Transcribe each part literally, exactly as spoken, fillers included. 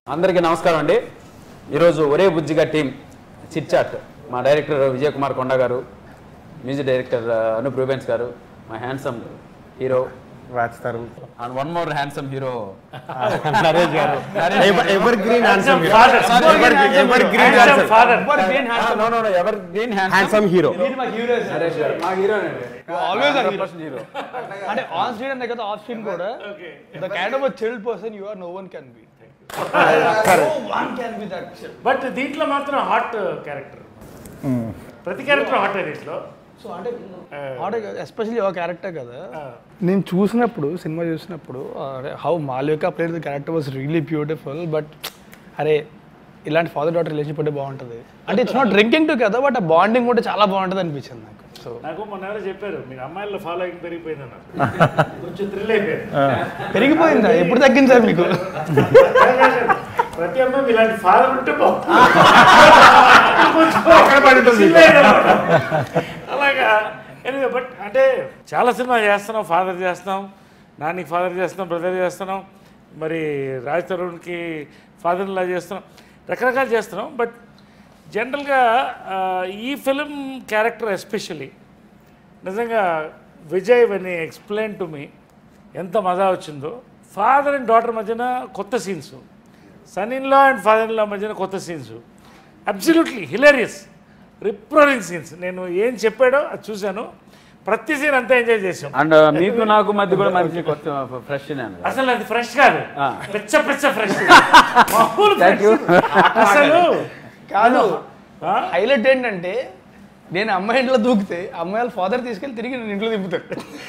అందరికీ నమస్కారం అండి. ఈరోజు ఒరే బుజ్జిగా టీం చిట్ చాట్ మా director Vijay Kumar Konda garu, music director Anup Rubens garu, మా handsome hero Raj Tarun and one more handsome hero Naresh garu. Ever green handsome hero. Ever green handsome father. No no no ever green handsome hero. Naresh garu మా hero అండి. Always a hero. అంటే on screen అంతే కదా, off screen కూడా the kind of a chilled person you are, no one can be. One can be that. But దీంట్లో మాత్రం hot character, ప్రతి character hot దీంట్లో. సో అంటే హాట్ ఎస్పెషల్లీ ఒక క్యారెక్టర్ కదా. నేను చూసినప్పుడు సినిమా చూసినప్పుడు how Malvika played the character was really beautiful. But అరే ఇలాంటి ఫాదర్ డాటర్ రిలేషన్షిప్ అంటే బాగుంటుంది. అంటే ఇట్స్ నాట్ డ్రింకింగ్ టు కదా, బట్ ఆ బాండింగ్ కూడా చాలా బాగుంటుంది అనిపించింది నాకు. సో నాకు మొన్న ఎవరో చెప్పారు మీరు అమ్మాయిల ఫాలోయింగ్ పెరిగిపోయింది అన్నారు. కొంచెం థ్రిల్ అయిపోయింది. పెరిగిపోయిందా? ఎప్పుడు తగ్గింది సార్ మీకు? ప్రతి అమ్మాయి ఇలాంటి ఫాదర్ ఉంటే బాగుంటుంది. అలాగా ఎనివే బట్ అంటే చాలా సినిమా చేస్తున్నాం, ఫాదర్ చేస్తున్నాం, నానికి ఫాదర్ చేస్తున్నాం, బ్రదర్ చేస్తున్నాం, మరి రాజ్ తరుణ్కి ఫాదర్ ఇలా చేస్తున్నాం, రకరకాలు చేస్తున్నాం. బట్ జనరల్గా ఈ ఫిలిం క్యారెక్టర్ ఎస్పెషల్లీ నిజంగా Vijay when explain to me ఎంత మజా వచ్చిందో. ఫాదర్ అండ్ డాటర్ మధ్యన కొత్త scenes, son in law and father in law మధ్యన కొత్త scenes, absolutely hilarious riproaring scenes. నేను ఏం చెప్పాడో అది చూశాను, ప్రతి సీన్ అంతా ఎంజాయ్ చేసాం. అండ్ మీకు నాకు మధ్య కూడా మంచి కొత్త ఫ్రెష్. అసలు అది ఫ్రెష్ కాదు, పిచ్చ పిచ్చ ఫ్రెష్. అసలు కాదు, హైలైట్ ఏంటంటే నేను అమ్మాయి ఇంట్లో దూకితే అమ్మాయి వాళ్ళ ఫాదర్ తీసుకెళ్ళి తిరిగి నేను ఇంట్లో దింపుతాడు.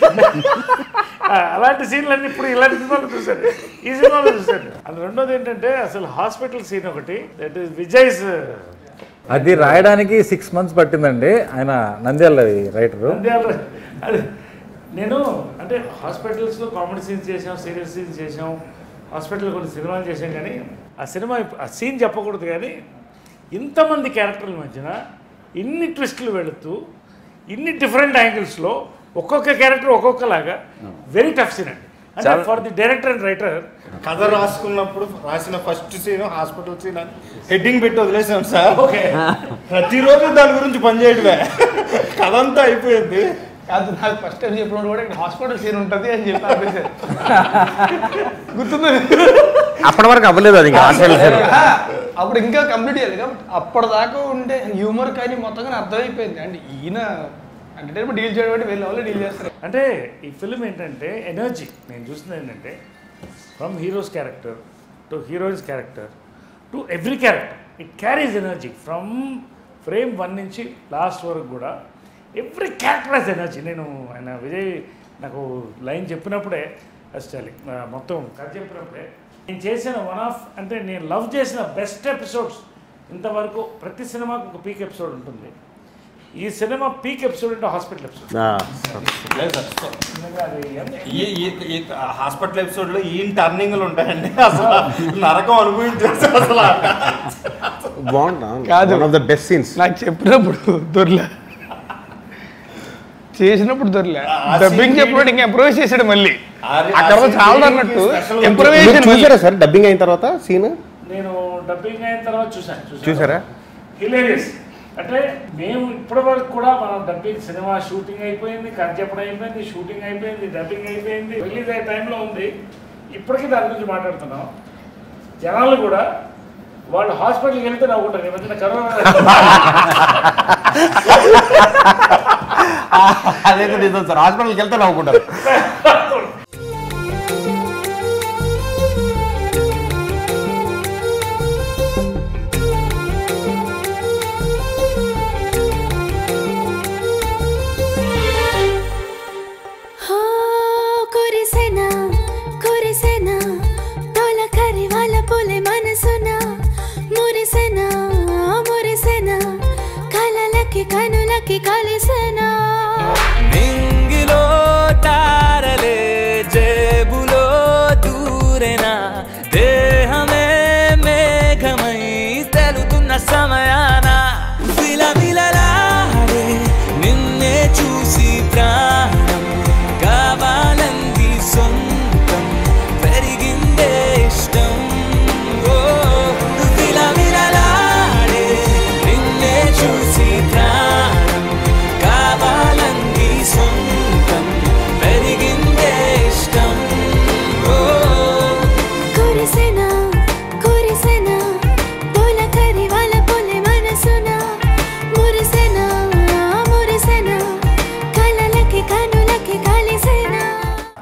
అలాంటి సీన్లన్నీ ఇప్పుడు ఇలాంటి సినిమాలు చూశాను, ఈ సినిమాలో చూశాను. అది రెండోది ఏంటంటే అసలు హాస్పిటల్ సీన్ ఒకటి, దట్ ఈస్ విజయ్స్. అది రాయడానికి సిక్స్ మంత్స్ పట్టిందండి. ఆయన నంద్యాల రైటరు. అది నేను అంటే హాస్పిటల్స్లో కామెడీ సీన్స్ చేసాం, సీరియస్ సీన్స్ చేసాం, హాస్పిటల్లో కొన్ని సినిమాలు చేసాం. కానీ ఆ సినిమా ఆ సీన్ చెప్పకూడదు. కానీ ఇంతమంది క్యారెక్టర్ల మధ్యన ఇన్ని ట్విస్టులు వెళుతూ ఇన్ని డిఫరెంట్ యాంగిల్స్లో ఒక్కొక్క క్యారెక్టర్ ఒక్కొక్కలాగా వెరీ టఫ్ సీన్ అండి. అంటే for the director and writer కథ రాసుకున్నప్పుడు రాసిన ఫస్ట్ సీన్ హాస్పిటల్ సీన్ అని హెడ్డింగ్ పెట్టి వదిలేసాం సార్. ఓకే, ప్రతిరోజు దాని గురించి పనిచేయడమే. కథ అంతా అయిపోయింది. కాదు, నాకు ఫస్ట్ టైం చెప్పినప్పుడు కూడా ఇక్కడ హాస్పిటల్ సీన్ ఉంటుంది అని చెప్పి ఆపేసారు. గుర్తుంది? అప్పటి వరకు అవ్వలేదు అది. అప్పుడు ఇంకా కంప్లీట్ చేయాలి కాబట్టి అప్పటిదాకా ఉండే హ్యూమర్ కానీ మొత్తం అర్థమైపోయింది. అండ్ ఈయన ఎంటర్టైన్మెంట్ డీల్ చేయడం అంటే వీళ్ళ వాళ్ళు డీల్ చేస్తారు. అంటే ఈ ఫిలిం ఏంటంటే ఎనర్జీ నేను చూస్తుంది ఏంటంటే from heroes character to heroines character to every character it carries energy from frame one నుంచి లాస్ట్ వరకు కూడా ఎవ్రీ క్యారెక్టర్ హెస్ ఎనర్జీ. నేను ఆయన విజయ్ నాకు లైన్ చెప్పినప్పుడే అసలు మొత్తం కథ చెప్పినప్పుడే నేను చేసిన వన్ ఆఫ్ అంటే నేను లవ్ చేసిన బెస్ట్ ఎపిసోడ్స్ ఇంతవరకు. ప్రతి సినిమాకు ఒక పీక్ ఎపిసోడ్ ఉంటుంది. ఈ సినిమా పీక్ ఎపిసోడ్ అంటే హాస్పిటల్ ఎపిసోడ్. హాస్పిటల్ ఎపిసోడ్ లో ఈ టర్నింగ్లు ఉంటాయండి. అసలు నరకం అనుభవించారు. అసలు బాగుంటుంది. కాదు, one of the best scenes. నాకు చెప్పినప్పుడు దొరలే, చేసినప్పుడు దొరలే, డబ్బింగ్ చెప్పినప్పుడు ఇంకా ఇంప్రూవైజ్ చేసాడు. మళ్ళీ అక్కడ చాలా అన్నట్టు ఇంప్రూవైజేషన్ చూసారా సార్? డబ్బింగ్ అయిన తర్వాత సీన్ నేను డబ్బింగ్ అయిన తర్వాత చూసాను. చూసారా? హిలేరియస్. అంటే మేము ఇప్పటి వరకు కూడా మనం డబ్బింగ్ సినిమా షూటింగ్ అయిపోయింది, కథ చెప్పడం అయిపోయింది, షూటింగ్ అయిపోయింది, డబ్బింగ్ అయిపోయింది, రిలీజ్ అయ్యే టైంలో ఉంది. ఇప్పటికీ దాని గురించి మాట్లాడుతున్నాం. జనాలు కూడా వాళ్ళు హాస్పిటల్కి వెళ్తే నవ్వుకుంటారు. ఈ మధ్యన కరోనా అదైతే నిజం సార్. హాస్పిటల్కి వెళ్తే నవ్వుకుంటారు. కనులకి కలిసెనా నింగిలో తారలే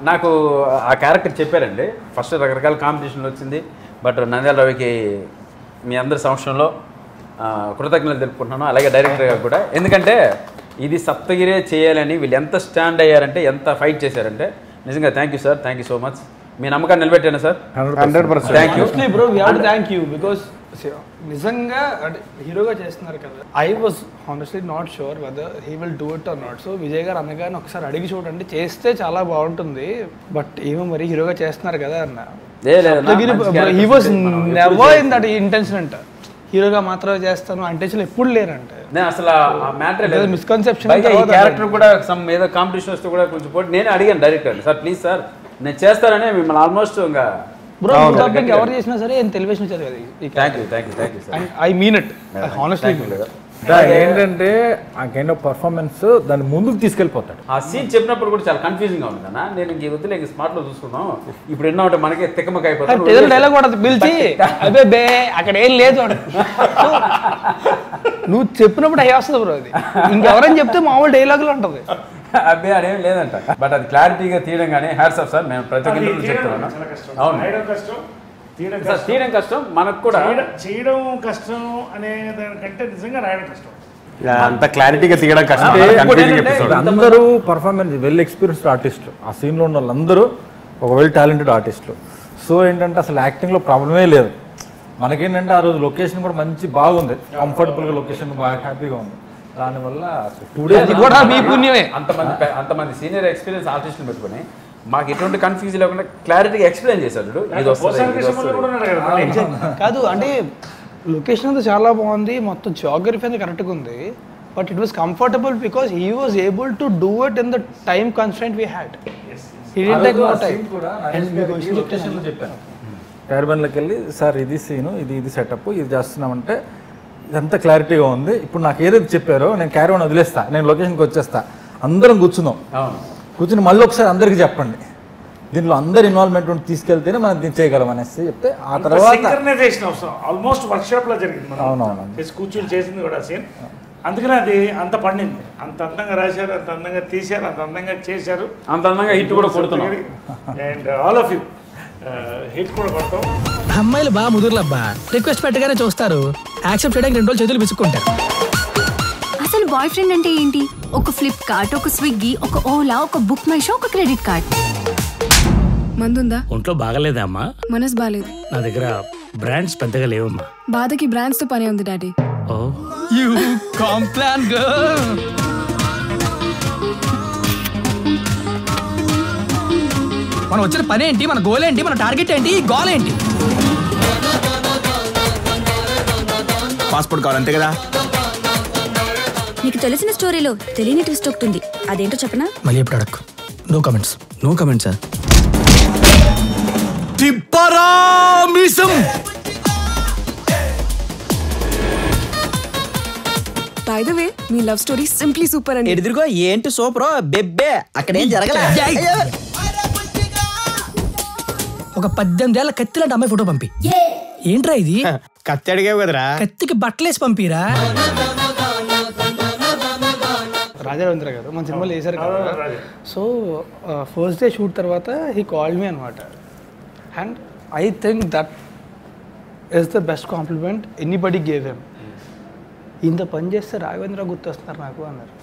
నాకు ఆ క్యారెక్టర్ చెప్పారండి. ఫస్ట్ రకరకాల కాంపిటీషన్లు వచ్చింది, బట్ నంద్యాల రవికి మీ అందరి సమక్షంలో కృతజ్ఞతలు తెలుపుకుంటున్నాను, అలాగే డైరెక్టర్ గారు కూడా. ఎందుకంటే ఇది సప్తగిరే చేయాలని వీళ్ళు ఎంత స్టాండ్ అయ్యారంటే, ఎంత ఫైట్ చేశారంటే నిజంగా thank you sir, thank you so much. మీ నమ్మకాన్ని నిలబెట్టాను sir. Hundred percent thank you bro. We have to thank you because నిజంగా అంటే హీరోగా చేస్తున్నారు కదా. I was honestly not sure whether he will do it or not. So Vijay garu అనగానే ఒకసారి అడిగి చూడండి, చేస్తే చాలా బాగుంటుంది, బట్ ఏమో మరి హీరోగా చేస్తున్నారు కదా అన్న. He was never in that intention అంట, హీరోగా మాత్రమే చేస్తాను అంటే ఎప్పుడు లేరంటే. నేను అసలు మిస్కన్సెప్షన్. క్యారెక్టర్ కూడా సమ్ ఏదో కాంపిటీషన్ వస్తే కూడా కొంచెం పోటీ నేను అడిగాను డైరెక్టర్, సార్ ప్లీజ్ సార్ నేను చేస్తానని మిమ్మల్ని ఆల్మోస్ట్ ఇంకా బ్రో ఎవరు చేసినా సరే టెలివిజన్ వచ్చేది కదా. Thank you thank you thank you sir. I mean it honestly. ఏంటంటే ఆ కైండ్ ఆఫ్ పర్ఫార్మెన్స్ దాన్ని ముందుకు తీసుకెళ్ళిపోతాడు. ఆ సీన్ చెప్పినప్పుడు కూడా చాలా కన్ఫ్యూజింగ్ గా ఉంది అన్న. నేను ఇంక వద్దులే ఇంక స్మార్ట్ లో చూసుకుందాం, ఇప్పుడు ఎన్నో అంటే మనకి తిక్కమక అయిపోతుంది. డైలాగ్ కూడా పిలిచి అదే బే అక్కడ ఏం లేదు నువ్వు చెప్పినప్పుడు అయ్యి వస్తుంది బ్రో. అది ఇంకెవరైనా చెప్తే మామూలు డైలాగులు ఉంటుంది. అబ్బే అదేం లేదంట, బట్ అది క్లారిటీగా తీయడం కానీ హ్యాట్స్ ఆఫ్ సార్. మేము ప్రతి ఒక్కరు చెప్తున్నాను. అవును తీయడం కష్టం, మనకు కూడా చేయడం కష్టం అనే దానికంటే నిజంగా రాయడం కష్టం. అంత క్లారిటీగా తీయడం కష్టం. అందరూ పర్ఫార్మెన్స్ వెల్ ఎక్స్పీరియన్స్డ్ ఆర్టిస్టులు, ఆ సీన్లో ఉన్న వాళ్ళందరూ ఒక వెల్ టాలెంటెడ్ ఆర్టిస్టులు. సో ఏంటంటే అసలు యాక్టింగ్లో ప్రాబ్లమే లేదు. మనకేంటంటే ఆ రోజు లొకేషన్ కూడా మంచి బాగుంది, కంఫర్టబుల్గా లొకేషన్ బాగా హ్యాపీగా ఉంది. దానివల్ల టూ డేస్ కూడా మీ పుణ్యమే. అంతమంది అంతమంది సీనియర్ ఎక్స్పీరియన్స్ ఆర్టిస్టులు పెట్టుకుని మాకు ఎటువంటి కన్ఫ్యూజన్ లేకుండా క్లారిటీగా ఎక్స్ప్లెయిన్ చేశాడు. ఇది వస్తుంది కాదు అంటే లొకేషన్ అంతా చాలా బాగుంది, మొత్తం జియోగ్రఫీ అంతా కరెక్ట్గా ఉంది, but it was comfortable because he was able to do it in the time constraint we had. చెప్పాను క్యారవాన్లోకి వెళ్ళి, సార్ ఇది సీను, ఇది ఇది సెటప్, ఇది చేస్తున్నామంటే ఇదంతా క్లారిటీగా ఉంది. ఇప్పుడు నాకు ఏదైతే చెప్పారో నేను క్యారవాన్ వదిలేస్తా, నేను లొకేషన్కి వచ్చేస్తా, అందరం కూర్చుందాం, కూర్చుని మళ్ళీ ఒకసారి అందరికీ చెప్పండి, దీనిలో అందరి ఇన్వాల్వ్మెంట్ తీసుకెళ్తేనే మనం దీన్ని చేయగలం అనేసి చెప్తే ఆ తర్వాత ఆల్మోస్ట్ వర్క్ షాప్ లో జరిగింది. అవునవును కూర్చొని చేసింది కూడా సీన్. అందుకనే అది అంత పండింది, అంత అందంగా రాశారు, అంత అందంగా తీశారు, అంత అందంగా చేశారు, అంత అందంగా హిట్ కూడా కొడుతున్నాం. And all of you hit కూడా కొడతాం. అమ్మాయిలు బాగా ముదురులబ్బా, రిక్వెస్ట్ పెట్టగానే చూస్తారు, యాక్సెప్ట్ చేయడానికి రెండు రోజులు చేతులు విసుక్కుంటారు. అసలు బాయ్ ఫ్రెండ్ అంటే ఏంటి? ఒక ఫ్లిప్కార్ట్, ఒక స్విగ్గీ, ఒక ఓలా, ఒక బుక్ మై షో, ఒక క్రెడిట్ కార్డ్. మందుందా? ఒంట్లో బాగలేదా అమ్మా? మనసు బాలేదు. నా దగ్గర బ్రాండ్స్ పెద్దగా లేవమ్మా. బాధకి బ్రాండ్స్ తో పని ఉంది daddy. Oh you Complan girl. మనం వచ్చిన పని ఏంటి, మన గోల్ ఏంటి, మన టార్గెట్ ఏంటి, గోల్ ఏంటి? పాస్పోర్ట్ కావాలంతే కదా. నీకు తెలిసిన స్టోరీలో తెలియని ట్విస్ట్ ఒకటి ఉంది, అదేంటో చెప్పనా? మళ్ళీ ఎప్పుడు అడక్కు. No comments. No comments sir. తిప్పరామిసం. బై ద వే మీ లవ్ స్టోరీ సింప్లీ సూపర్ అండి. ఎదురుగో ఏంటి సూపర్ బెబ్బే, అక్కడేం జరగలే. ఒక పద్దెనిమిది ఏళ్ళ కత్తిలాంటి అమ్మాయి ఫోటో పంపి. ఏంట్రా ఇది? కత్తి అడిగావు కదరా. కత్తికి బట్టలేసి పంపిరా. రాజా రవీంద్ర గారు మన సినిమాలో వేశారు కదా. సో ఫస్ట్ డే షూట్ తర్వాత హీ కాల్డ్ మీ అనమాట. And I think that is the best compliment anybody gave him. ఇంత పని చేస్తే రాఘవేంద్ర గుర్తొస్తున్నారు నాకు అన్నారు.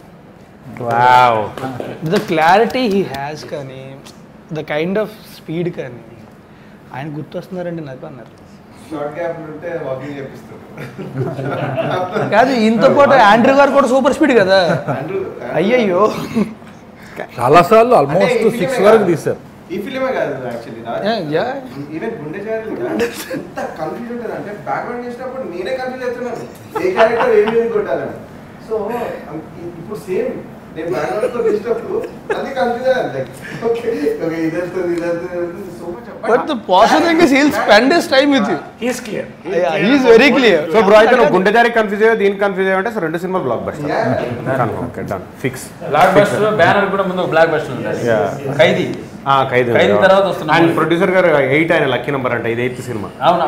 ద క్లారిటీ హీ హ్యాస్ కానీ, ద కైండ్ ఆఫ్ స్పీడ్ కానీ ఆయన గుర్తొస్తున్నారండి నాకు అన్నారు. కాదు ఇంత పాటు ఆండ్రూ గారు కూడా సూపర్ స్పీడ్ కదా. అయ్యయ్యో చాలా సార్లు ఆల్మోస్ట్ సిక్స్ వరకు తీశారు. ఈ ఫిలిమే కాదు యాక్చువల్లీ ఈవెన్ గుండె జారి కూడా ఎంత కన్ఫ్యూజ్ ఉంటుంది అంటే బ్యాక్గ్రౌండ్ చేసినప్పుడు నేనే కన్ఫ్యూజ్ అవుతున్నాను ఏ క్యారెక్టర్ ఏం ఏం కొట్టాలని. సో ఇప్పుడు సేమ్ నేను బ్యాక్గ్రౌండ్ తో తీసినప్పుడు అది కన్ఫ్యూజ్ అయ్యాను. లైక్ ఓకే ఓకే ఇదంతా ఇదంతా so much. But the positive thing is he'll spend his time with you. He is clear. Yeah, he is very clear. So bro అయితే నువ్వు గుండె జారి కన్ఫ్యూజ్ అయ్యా, దీనికి కన్ఫ్యూజ్ అయ్యా సో రెండు సినిమా blockbuster. Okay done fix. Blockbuster banner కూడా ముందు బ్లాక్ బస్టర్ ఉండాలి. ఖైదీ ఖైదీ ఖైదీ తర్వాత వస్తుంది. అండ్ ప్రొడ్యూసర్ గారు ఎయిట్ ఆయన లక్కీ నెంబర్ అంటే ఇది ఎయిత్ సినిమా. అవునా?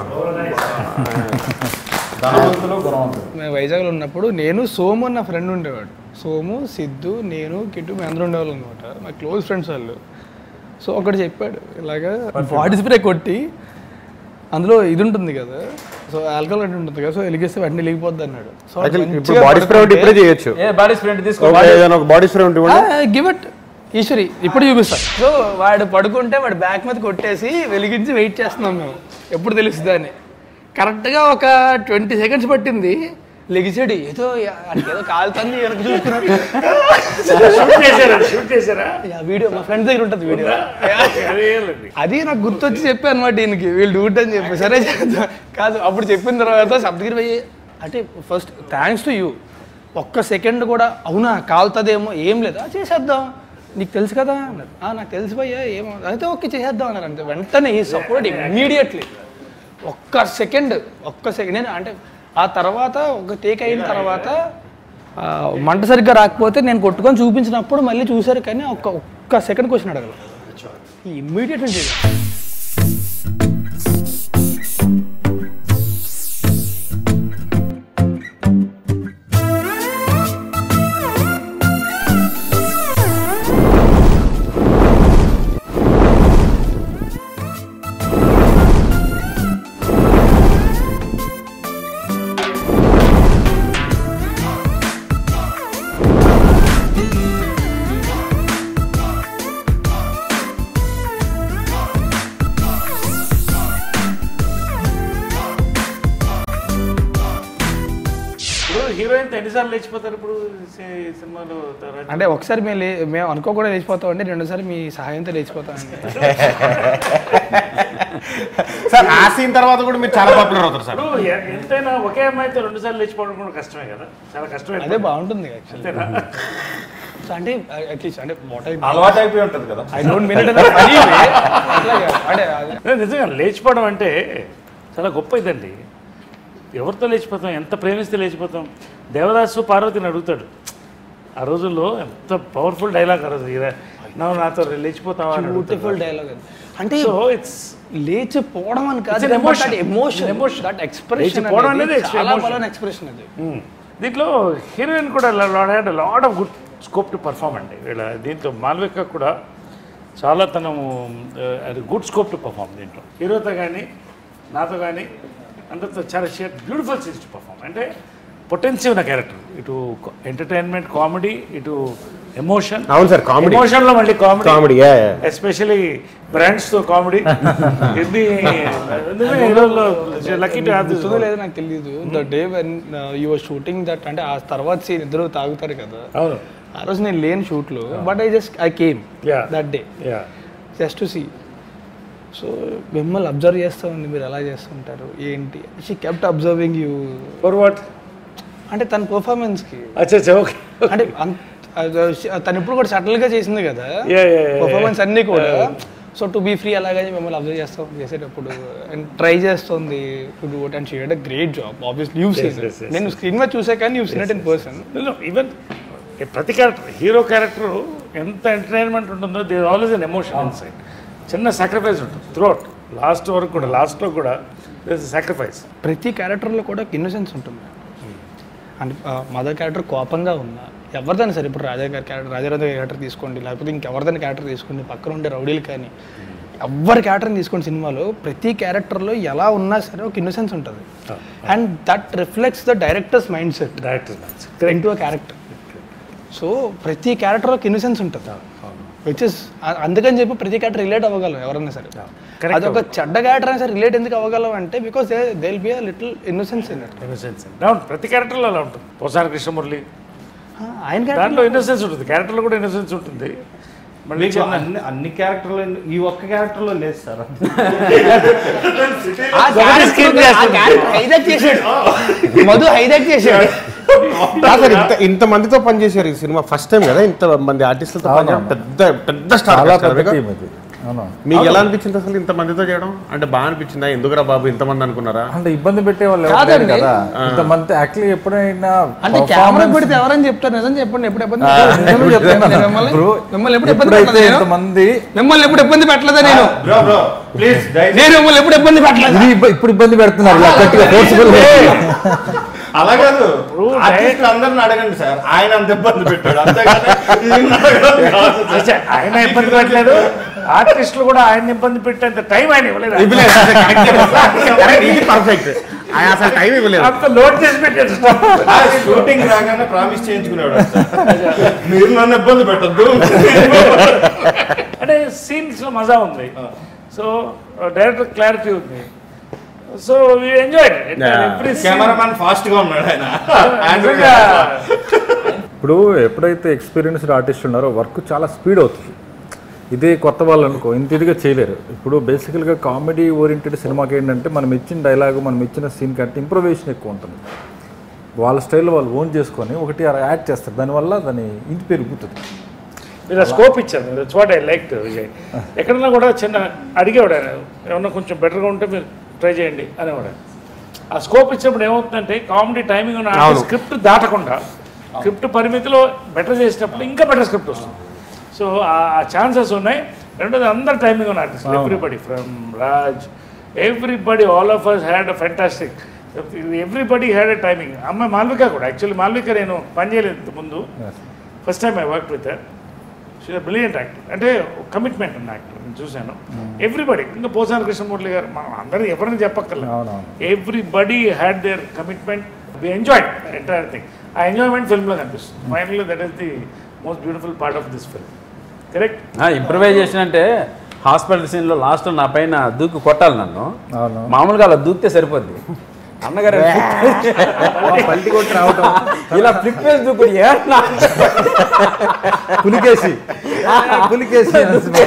ధనవంతులు గుణవంతులు. మేము వైజాగ్లో ఉన్నప్పుడు నేను సోము నా ఫ్రెండ్ ఉండేవాడు. సోము, సిద్ధు, నేను, కిట్టు మేము అందరూ ఉండేవాళ్ళు అనమాట. మా క్లోజ్ ఫ్రెండ్స్ వాళ్ళు. సో ఒకటి చెప్పాడు ఇలాగా బాడీ స్ప్రే కొట్టి అందులో ఇది ఉంటుంది కదా, సో ఆల్కహాల్ అంటే ఉంటుంది కదా, సో వెలిగిస్తే వెంటనే వెలిగిపోద్ది అన్నాడు. సో బాడీ స్ప్రే ఉంటే ఇప్పుడే చేయొచ్చు. బాడీ స్ప్రే తీసుకో, బాడీ స్ప్రే ఉంటే గివ్ ఇట్ ఈశ్వరి ఇప్పుడు చూపిస్తా. సో వాడు పడుకుంటే వాడు బ్యాక్ మీద కొట్టేసి వెలిగించి వెయిట్ చేస్తున్నాం మేము ఎప్పుడు తెలుస్తుంది అని. కరెక్ట్గా ఒక ట్వంటీ సెకండ్స్ పట్టింది, లెగిసాడు. ఏదో ఏదో కాలుతుంది వెనక చూస్తున్నాడు. వీడియో మా ఫ్రెండ్స్ దగ్గర ఉంటుంది వీడియో. అది నాకు గుర్తొచ్చి చెప్పాను అనమాట దీనికి, వీళ్ళు డూట్ అని చెప్పి. సరే చేద్దాం కాదు, అప్పుడు చెప్పిన తర్వాత సబ్దగిరి పోయి అంటే ఫస్ట్ థ్యాంక్స్ టు యూ, ఒక్క సెకండ్ కూడా అవునా కాలుతుందేమో ఏం లేదా చేసేద్దాం నీకు తెలుసు కదా అన్నారు. నాకు తెలిసి పోయా ఏమో అయితే ఓకే చేసేద్దాం అన్నారు. అంతే వెంటనే ఈ సపోర్ట్ ఇమ్మీడియట్లీ ఒక్క సెకండ్ ఒక్క సెకండ్ నేను అంటే ఆ తర్వాత ఒక టేక్ అయిన తర్వాత మంట సరిగ్గా రాకపోతే నేను కొట్టుకొని చూపించినప్పుడు మళ్ళీ చూశారు, కానీ ఒక్క ఒక్క సెకండ్ క్వశ్చన్ అడగల ఇమ్మీడియట్ నుంచి. ఎన్నిసార్లు లేచిపోతారు ఇప్పుడు సినిమాలో? అంటే ఒకసారి మేము లే మేము అనుకోకుండా లేచిపోతాం అండి, రెండోసారి మీ సహాయంతో లేచిపోతామండి. సార్ ఆ సీన్ తర్వాత కూడా మీరు చాలా పాపులర్ అవుతారు సార్. ఎంతైనా ఒకే అమ్మాయితో రెండు సార్లు లేచిపోవడం కూడా కష్టమే కదా, చాలా కష్టమే. అదే బాగుంటుంది యాక్చువల్లీ. అంటే అట్లీస్ట్ అంటే అలవాటు అయిపోయి ఉంటుంది కదా. ఐ డోంట్ మీన్ ఇట్ అంటే నిజంగా లేచిపోవడం అంటే చాలా గొప్ప ఇదండి. ఎవరితో లేచిపోతాం, ఎంత ప్రేమిస్తే లేచిపోతాం. దేవదాసు పార్వతిని అడుగుతాడు ఆ రోజుల్లో, ఎంత పవర్ఫుల్ డైలాగ్ ఆ రోజు, నువ్వు నాతో లేచిపోతావా. బ్యూటిఫుల్ డైలాగ్ అది. అంటే సో ఇట్స్ లేచిపోవడం అని కాదు, ఎమోషన్ ఎమోషన్ దట్ ఎక్స్ప్రెషన్ అనేది చాలా బలమైన ఎక్స్ప్రెషన్ అది. దీంట్లో హీరోయిన్ కూడా had lot of good scope to perform అండి. వీళ్ళ దీంట్లో మాల్విక కూడా చాలా తను గుడ్ స్కోప్ టు పర్ఫార్మ్ దీంట్లో. హీరోతో కానీ నాతో కానీ అందరితో చాలా share beautiful scenes to perform. అంటే పొటెన్షియల్ ఉన్న క్యారెక్టర్, ఇటు ఎంటర్టైన్మెంట్ కామెడీ, ఇటు ఎమోషన్. అవును సార్, కామెడీ ఎమోషన్ లో మళ్ళీ కామెడీ కామెడీ ఎస్పెషల్లీ బ్రాండ్స్ తో కామెడీ. ఇది లక్కీ టు హ్యావ్ దిస్. లేదు నాకు తెలియదు the day when you were shooting that, అంటే ఆ తర్వాత సీన్ ఇద్దరు తాగుతారు కదా, అవును ఆ రోజు నేను లేను షూట్ లో, but I just I came that day just to see. So మిమ్మల్ని అబ్జర్వ్ చేస్తూ ఉంది, మీరు ఎలా చేస్తుంటారు ఏంటి. She kept observing you for what అంటే తన పర్ఫార్మెన్స్కి. ఓకే అంటే తను ఇప్పుడు కూడా సటిల్గా చేసింది కదా పర్ఫార్మెన్స్ అన్నీ కూడా. సో టు బీ ఫ్రీ అలాగే మిమ్మల్ని అబ్జర్వ్ చేస్తాం చేసేటప్పుడు అండ్ ట్రై చేస్తుంది to do it and she did a great job. Obviously you seen, నేను స్క్రీన్ మీద చూసే కానీ you seen it in person. Even ప్రతి క్యారెక్టర్, హీరో క్యారెక్టర్ ఎంత ఎంటర్టైన్మెంట్ ఉంటుందో there always an emotion inside. చిన్న సాక్రిఫైస్ ఉంటుంది త్రూఅవుట్ లాస్ట్ వరకు కూడా. లాస్ట్లో కూడా దేర్ ఇస్ సాక్రిఫైస్. ప్రతి క్యారెక్టర్లో కూడా ఇన్నోసెన్స్ ఉంటుంది. అంటే మదర్ క్యారెక్టర్ కోపంగా ఉన్నా ఎవరిదైనా సరే, ఇప్పుడు రాజా గారి క్యారెక్టర్ రాజారాజు క్యారెక్టర్ తీసుకోండి, లేకపోతే ఇంకెవరిదైనా క్యారెక్టర్ తీసుకోండి, పక్కన ఉండే రౌడీలు కానీ ఎవరి క్యారెక్టర్ని తీసుకోండి, సినిమాలో ప్రతి క్యారెక్టర్లో ఎలా ఉన్నా సరే ఒక ఇన్నోసెన్స్ ఉంటుంది. And that reflects the director's mindset director into a character. So ప్రతి క్యారెక్టర్ ఒక ఇన్నోసెన్స్ ఉంటుంది, విచ్ ఇస్ అందుకని చెప్పి ప్రతి క్యారెక్టర్ రిలేట్ అవ్వగలం ఎవరైనా సరే. అదొక చెడ్డ క్యారెక్టర్ అయినా సరే రిలేట్ ఎందుకు అవ్వగలం అంటే because they they will be a little innocence in it. Innocence ప్రతి క్యారెక్టర్లో అలా ఉంటుంది. పోసాని కృష్ణమురళి ఆయన దాంట్లో ఇన్నోసెన్స్ ఉంటుంది, క్యారెక్టర్లో కూడా ఇన్నోసెన్స్ ఉంటుంది. మళ్ళీ అన్ని అన్ని క్యారెక్టర్లో ఈ ఒక్క క్యారెక్టర్లో లేదు సార్. మధు హైలైట్ చేశాడు. ఇంత మందితో పనిచేశారు ఈ సినిమా ఫస్ట్ టైం కదా, ఇంత మంది ఆర్టిస్టులతో పెద్ద పెద్ద స్టార్. మీకు ఎలా అనిపించింది అసలు ఇంత మందితో చేయడం? అంటే బాగా అనిపించిందా? ఎందుకురా బాబు ఇంతమంది అనుకున్నారా? అంటే ఇబ్బంది పెట్టే వాళ్ళు ఎవరు కదా ఇంతమంది. యాక్చువల్లీ ఎప్పుడైనా అంటే కెమెరా పెడితే ఎవరని చెప్తారు, నిజం చెప్పండి. ఎప్పుడు ఇబ్బంది మిమ్మల్ని ఎప్పుడు ఇబ్బంది ఇంతమంది మిమ్మల్ని ఎప్పుడు ఇబ్బంది పెట్టలేదా? నేను నేను మిమ్మల్ని ఎప్పుడు ఇబ్బంది పెట్టలేదు. ఇప్పుడు ఇబ్బంది పెడుతున్నారు గట్టిగా ఫోర్స్ఫుల్. అలా కాదు ఆర్టిస్టులు అందరిని అడగండి సార్, ఆయన అంత ఇబ్బంది పెట్టాడు ఆయన ఇబ్బంది పెట్టలేదు, ఆర్టిస్టులు కూడా ఆయన ఇబ్బంది పెట్టేంత టైం ఆయన ఇవ్వలేదు. పర్ఫెక్ట్, ఆయన అసలు టైం ఇవ్వలేదు, అంత లోడ్ చేసి పెట్టాడు. షూటింగ్ రాగానే ప్రామిస్ చేయించుకునేవాడు, మీరు నన్ను ఇబ్బంది పెట్టద్దు అంటే సీన్స్ లో మజా ఉంది. సో డైరెక్టర్ క్లారిటీ ఉంది. So we enjoy. Cameraman fast గా ఉన్నాడు ఆయన. ఇప్పుడు ఎప్పుడైతే ఎక్స్పీరియన్స్డ్ ఆర్టిస్ట్ ఉన్నారో వర్క్ చాలా స్పీడ్ అవుతుంది. ఇదే కొత్త వాళ్ళు అనుకో ఇంత ఇదిగా చేయలేరు. ఇప్పుడు బేసికల్గా కామెడీ ఓరియంటెడ్ సినిమాకి ఏంటంటే మనం ఇచ్చిన డైలాగు మనం ఇచ్చిన సీన్ కంటే ఇంప్రొవేషన్ ఎక్కువ ఉంటుంది. వాళ్ళ స్టైల్లో వాళ్ళు ఓన్ చేసుకొని ఒకటి యాడ్ చేస్తారు, దానివల్ల దాని ఇంటి పెరుగుతుంది. మీరు ఆ స్కోప్ ఇచ్చారు, that's what I like Vijay. ఎక్కడన్నా కూడా చిన్న అడిగేవాడు ఆయన, ఏమన్నా కొంచెం బెటర్గా ఉంటే మీరు ట్రై చేయండి అనేవాడు. ఆ స్కోప్ ఇచ్చినప్పుడు ఏమవుతుందంటే కామెడీ టైమింగ్ ఉన్న స్క్రిప్ట్ దాటకుండా స్క్రిప్ట్ పరిమితిలో బెటర్ చేసినప్పుడు ఇంకా బెటర్ స్క్రిప్ట్ వస్తుంది. సో ఆ ఛాన్సెస్ ఉన్నాయి. రెండోది అందరు టైమింగ్ ఉన్న artist, everybody from Raj, everybody, all of us had a fantastic, everybody had a timing. అమ్మాయి మాల్విక కూడా, యాక్చువల్లీ మాల్విక నేను పనిచేయలేదు ముందు, first time I work with her. She brilliant actor, అంటే కమిట్మెంట్ ఉన్న యాక్టర్ నేను చూశాను. ఎవ్రీబడి, ఇంకా పోసాని కృష్ణమూర్తి గారు, మనం అందరూ ఎవరిని చెప్పక్కర్లేదు, everybody had their commitment. We enjoyed entire thing. ఆ ఎంజాయ్మెంట్ ఫిల్మ్లో కనిపిస్తుంది. Finally that is the most beautiful part of this film. Correct. Improvisation అంటే హాస్పిటల్ సీన్లో లాస్ట్ నా పైన దూకి కొట్టాలి నన్ను, మామూలుగా అలా దూకితే సరిపోద్ది. అన్నగారు పల్టి కొట్టి రావటం, ఇలా ఫ్లిప్ వేసి దూకుడు పులికేసి పులికేసి